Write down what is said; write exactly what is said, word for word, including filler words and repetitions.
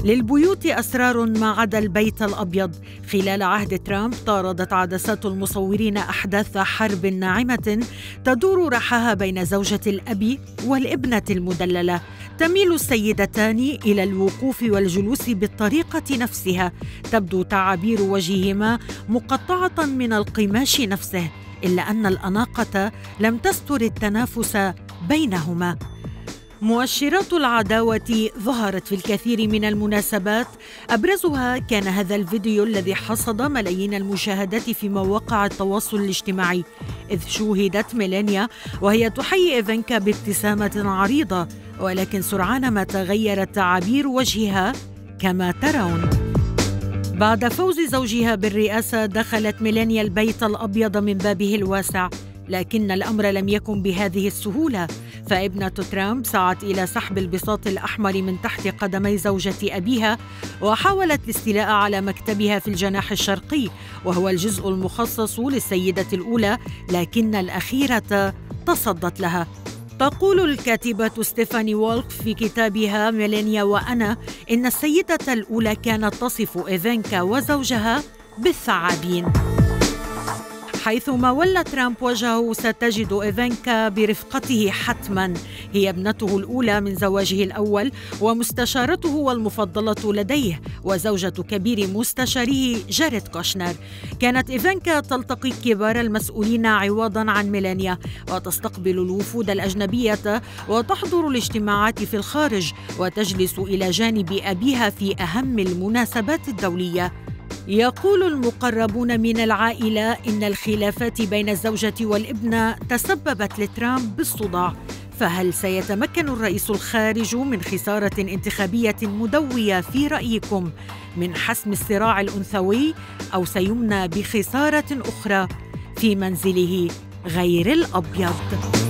للبيوت أسرار ما عدا البيت الأبيض. خلال عهد ترامب طاردت عدسات المصورين أحداث حرب ناعمة تدور رحاها بين زوجة الأب والابنة المدللة. تميل السيدتان إلى الوقوف والجلوس بالطريقة نفسها، تبدو تعابير وجههما مقطعة من القماش نفسه، إلا أن الأناقة لم تستر التنافس بينهما. مؤشرات العداوة ظهرت في الكثير من المناسبات، أبرزها كان هذا الفيديو الذي حصد ملايين المشاهدات في مواقع التواصل الاجتماعي، إذ شوهدت ميلانيا وهي تحيي إيفانكا بابتسامة عريضة، ولكن سرعان ما تغيرت تعابير وجهها كما ترون. بعد فوز زوجها بالرئاسة دخلت ميلانيا البيت الأبيض من بابه الواسع، لكن الأمر لم يكن بهذه السهولة، فابنة ترامب سعت إلى سحب البساط الأحمر من تحت قدمي زوجة أبيها، وحاولت الاستيلاء على مكتبها في الجناح الشرقي وهو الجزء المخصص للسيدة الأولى، لكن الأخيرة تصدت لها. تقول الكاتبة ستيفاني وولك في كتابها ميلانيا وأنا إن السيدة الأولى كانت تصف إيفانكا وزوجها بالثعابين. حيثما ولى ترامب وجهه ستجد إيفانكا برفقته حتما، هي ابنته الأولى من زواجه الأول ومستشارته والمفضلة لديه وزوجة كبير مستشاريه جاريد كوشنر. كانت إيفانكا تلتقي كبار المسؤولين عوضا عن ميلانيا، وتستقبل الوفود الأجنبية وتحضر الاجتماعات في الخارج، وتجلس إلى جانب أبيها في أهم المناسبات الدولية. يقول المقربون من العائلة إن الخلافات بين الزوجة والابنة تسببت لترامب بالصداع، فهل سيتمكن الرئيس الخارج من خسارة انتخابية مدوية في رأيكم من حسم الصراع الأنثوي، أو سيمنى بخسارة أخرى في منزله غير الأبيض؟